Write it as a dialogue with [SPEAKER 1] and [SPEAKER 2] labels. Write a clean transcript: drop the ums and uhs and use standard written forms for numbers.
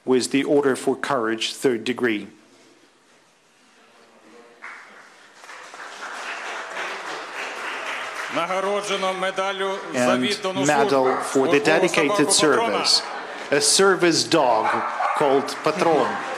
[SPEAKER 1] with the Order for Courage, 3rd degree. And medal for the dedicated service, a service dog called Patron.